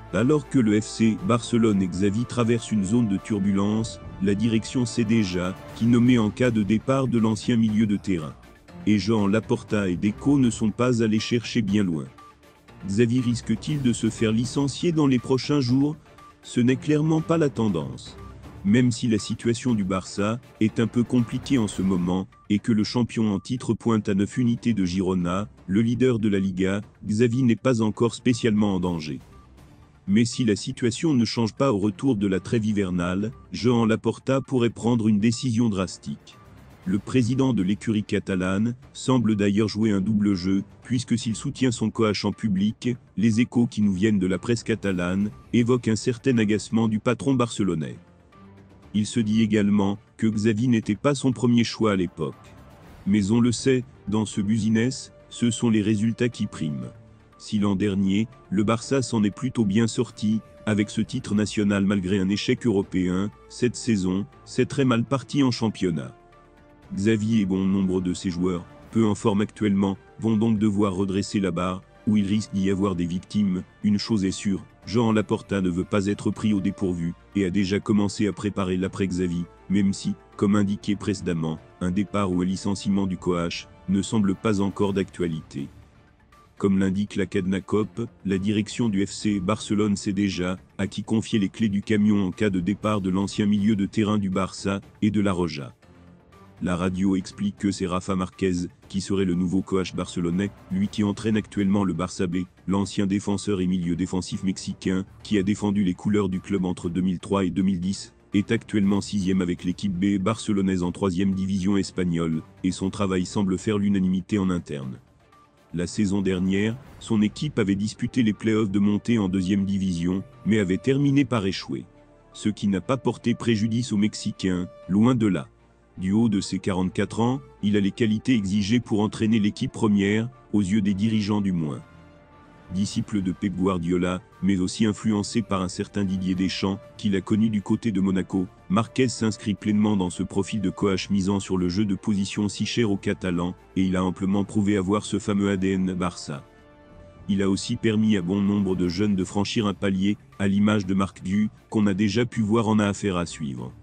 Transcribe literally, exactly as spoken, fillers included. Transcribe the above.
Alors que le F C Barcelone et Xavi traversent une zone de turbulence, la direction sait déjà qui nommer en cas de départ de l'ancien milieu de terrain. Et Joan Laporta et Deco ne sont pas allés chercher bien loin. Xavi risque-t-il de se faire licencier dans les prochains jours? Ce n'est clairement pas la tendance. Même si la situation du Barça est un peu compliquée en ce moment, et que le champion en titre pointe à neuf unités de Girona, le leader de la Liga, Xavi n'est pas encore spécialement en danger. Mais si la situation ne change pas au retour de la trêve hivernale, Joan Laporta pourrait prendre une décision drastique. Le président de l'écurie catalane semble d'ailleurs jouer un double jeu, puisque s'il soutient son coach en public, les échos qui nous viennent de la presse catalane évoquent un certain agacement du patron barcelonais. Il se dit également que Xavi n'était pas son premier choix à l'époque. Mais on le sait, dans ce business, ce sont les résultats qui priment. Si l'an dernier, le Barça s'en est plutôt bien sorti, avec ce titre national malgré un échec européen, cette saison, c'est très mal parti en championnat. Xavi et bon nombre de ses joueurs, peu en forme actuellement, vont donc devoir redresser la barre, où il risque d'y avoir des victimes. Une chose est sûre, Joan Laporta ne veut pas être pris au dépourvu, et a déjà commencé à préparer l'après-Xavi, même si, comme indiqué précédemment, un départ ou un licenciement du coach ne semble pas encore d'actualité. Comme l'indique la Cadena-Cope, la direction du F C Barcelone sait déjà à qui confier les clés du camion en cas de départ de l'ancien milieu de terrain du Barça et de la Roja. La radio explique que c'est Rafa Marquez qui serait le nouveau coach barcelonais, lui qui entraîne actuellement le Barça B, l'ancien défenseur et milieu défensif mexicain, qui a défendu les couleurs du club entre deux mille trois et deux mille dix, est actuellement sixième avec l'équipe B barcelonaise en troisième division espagnole, et son travail semble faire l'unanimité en interne. La saison dernière, son équipe avait disputé les playoffs de montée en deuxième division, mais avait terminé par échouer. Ce qui n'a pas porté préjudice aux Mexicains, loin de là. Du haut de ses quarante-quatre ans, il a les qualités exigées pour entraîner l'équipe première, aux yeux des dirigeants du moins. Disciple de Pep Guardiola, mais aussi influencé par un certain Didier Deschamps, qu'il a connu du côté de Monaco, Marquez s'inscrit pleinement dans ce profil de coach misant sur le jeu de position si cher aux Catalans, et il a amplement prouvé avoir ce fameux A D N Barça. Il a aussi permis à bon nombre de jeunes de franchir un palier, à l'image de Marc Gu, qu'on a déjà pu voir en a affaire à suivre.